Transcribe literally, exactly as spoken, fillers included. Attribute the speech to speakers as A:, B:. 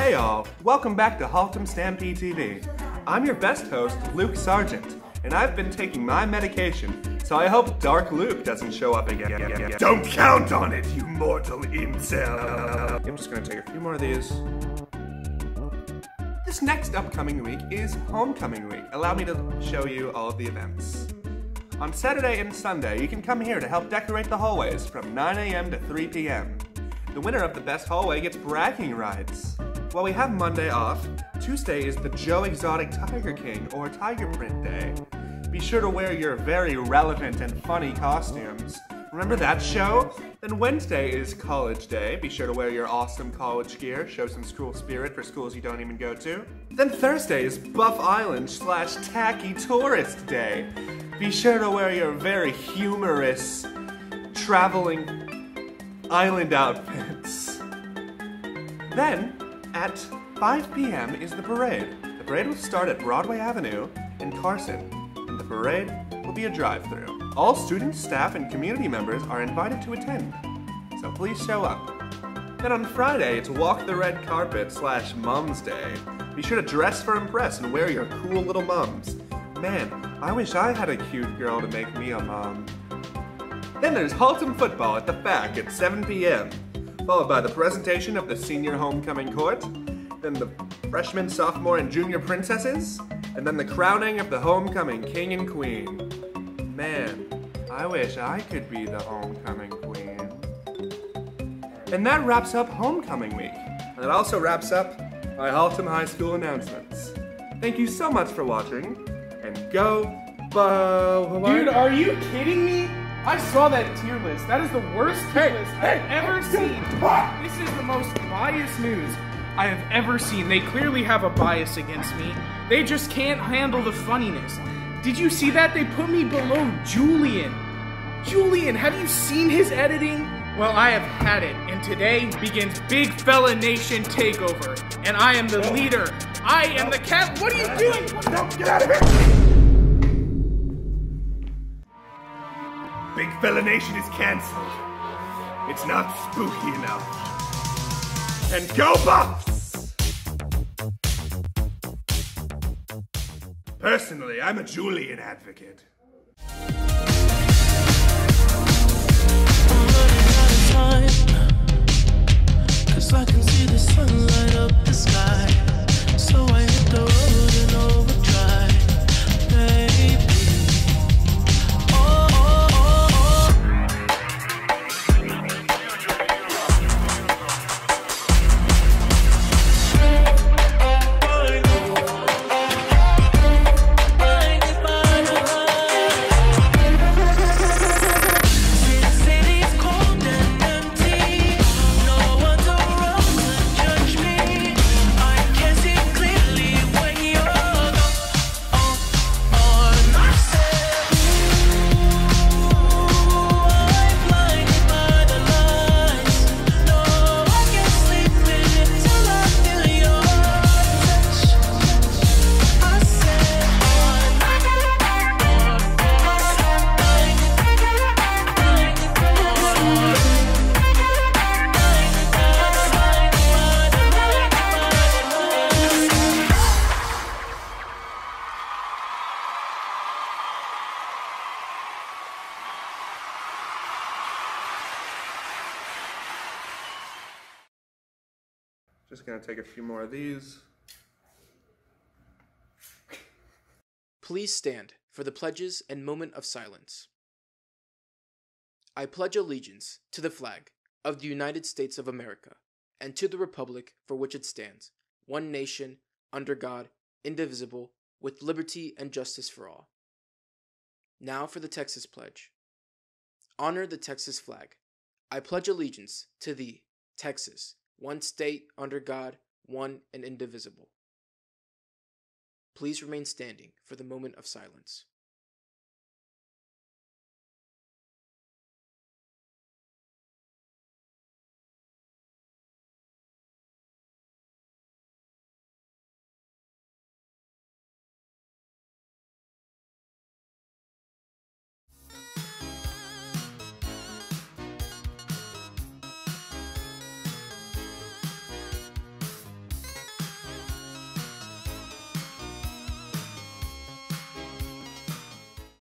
A: Hey all, welcome back to Haltom Stampede T V. I'm your best host, Luke Sargent, and I've been taking my medication, so I hope Dark Luke doesn't show up again.
B: Don't count on it, you mortal incel!
A: I'm just gonna take a few more of these. This next upcoming week is Homecoming Week. Allow me to show you all of the events. On Saturday and Sunday, you can come here to help decorate the hallways from nine A M to three P M The winner of the best hallway gets bragging rights. While we have Monday off, Tuesday is the Joe Exotic Tiger King or Tiger Print Day. Be sure to wear your very relevant and funny costumes. Remember that show? Then Wednesday is College Day. Be sure to wear your awesome college gear, show some school spirit for schools you don't even go to. Then Thursday is Buff Island slash Tacky Tourist Day. Be sure to wear your very humorous traveling island outfits. Then, at five P M is the parade. The parade will start at Broadway Avenue in Carson, and the parade will be a drive-thru. All students, staff, and community members are invited to attend, so please show up. Then on Friday, it's Walk the Red Carpet slash Mums Day. Be sure to dress for impress and wear your cool little mums. Man, I wish I had a cute girl to make me a mom. Then there's Haltom football at the F A C at seven P M, followed by the presentation of the senior homecoming court, then the freshman, sophomore, and junior princesses, and then the crowning of the homecoming king and queen. Man, I wish I could be the homecoming queen. And that wraps up homecoming week. And it also wraps up my Haltom High School announcements. Thank you so much for watching, and go Bo.
C: Dude, are you kidding me? I saw that tier list. That is the worst tier
B: Hey,
C: list
B: hey,
C: I've ever seen. This is the most biased news I have ever seen. They clearly have a bias against me. They just can't handle the funniness. Did you see that? They put me below Julian. Julian, have you seen his editing? Well, I have had it, and today begins Big Fella Nation Takeover, and I am the leader. I am the cat. What are you doing?
B: No, get out of here! Big Fella Nation is cancelled. It's not spooky enough. And go Buffs! Personally, I'm a Julian advocate.
D: Cause I can see the sun light up the sky. So I hit the road and overdrive, baby. Oh, oh, oh, oh. City's cold and empty. No one's around to judge me. I can see clearly when you're gone. Oh, on myself. I'm blinded by the lights. No, I can't sleep until I feel your touch. I said on
A: Just gonna take a few more of these.
E: Please stand for the pledges and moment of silence. I pledge allegiance to the flag of the United States of America and to the republic for which it stands, one nation, under God, indivisible, with liberty and justice for all. Now for the Texas Pledge. Honor the Texas flag. I pledge allegiance to thee, Texas, one state, under God, one and indivisible. Please remain standing for the moment of silence.